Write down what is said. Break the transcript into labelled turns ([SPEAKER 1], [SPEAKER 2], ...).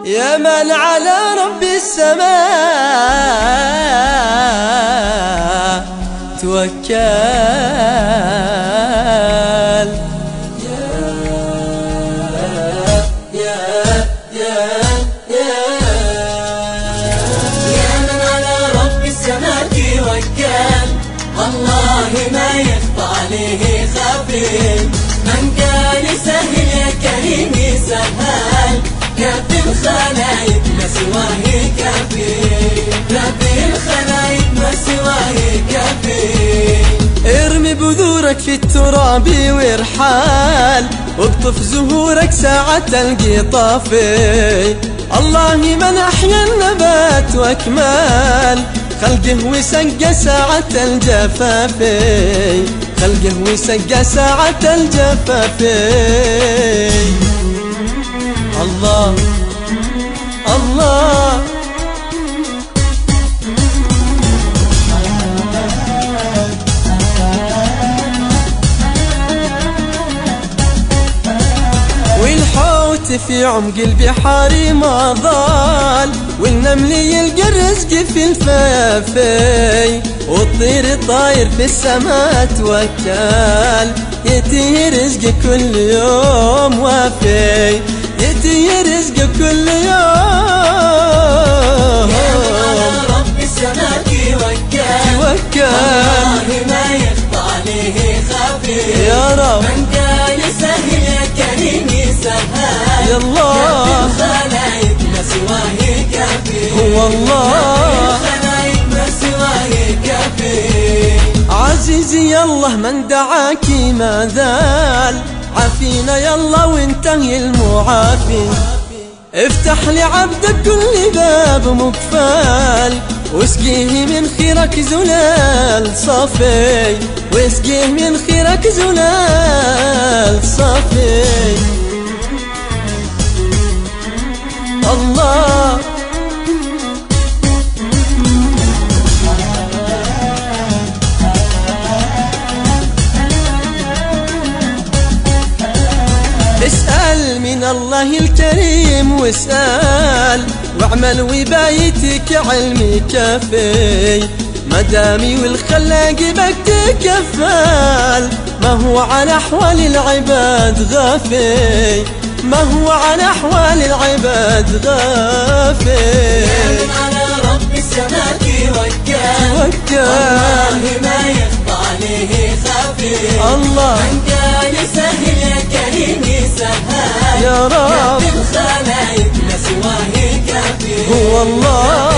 [SPEAKER 1] يا من على رب السماء توكل.
[SPEAKER 2] يا من على رب السماء توكل، والله ما يخفى عليه خفي. من قال سهل يا كريم يسهل، رب الخلايق ما سواه كافي، رب الخلايق ما سواه كافي.
[SPEAKER 1] ارمي بذورك في التراب وارحال، واقطف زهورك ساعة تلقي طافي. الله من أحيا النبات وأكمل خلقه وسقى ساعة الجفاف، خلقه وسقى ساعة الجفاف. الله الله والحوت في عمق البحار ما ضال، والنمل يلقى الرزق في الفافي، والطير طاير في السماء توكل. يأتيه رزق كل يوم وافي، يأتيه رزق كل يوم.
[SPEAKER 2] يا من على رب السماء توكل،
[SPEAKER 1] والله
[SPEAKER 2] ما يخفى عليه خفي.
[SPEAKER 1] يا رب
[SPEAKER 2] من قال سهل يا كريم يسهل،
[SPEAKER 1] يا الله
[SPEAKER 2] الخلايق ما سواه كافي،
[SPEAKER 1] هو الله
[SPEAKER 2] الخلايق ما سواه كافي.
[SPEAKER 1] عزيزي يالله من دعاكي ما ذال، عافينا يالله وانتهي المعافي. افتح لعبدك كل باب مقفال، واسقيه من خيرك زلال صافي، واسقيه من خيرك زلال صافي. الله اسأل من الله الكريم واسأل، واعمل وبايتك علمي كافي. مدامي والخلاق بك تكفل، ما هو على أحوال العباد غافي، ما هو على أحوال العباد غافي.
[SPEAKER 2] يا من على رب السماء توكل،
[SPEAKER 1] والله
[SPEAKER 2] ما يخفى عليه خفي.
[SPEAKER 1] الله
[SPEAKER 2] من قال سهل يا كريم يسهل،
[SPEAKER 1] يا رب
[SPEAKER 2] الخلايق ما سواه كافي،
[SPEAKER 1] هو الله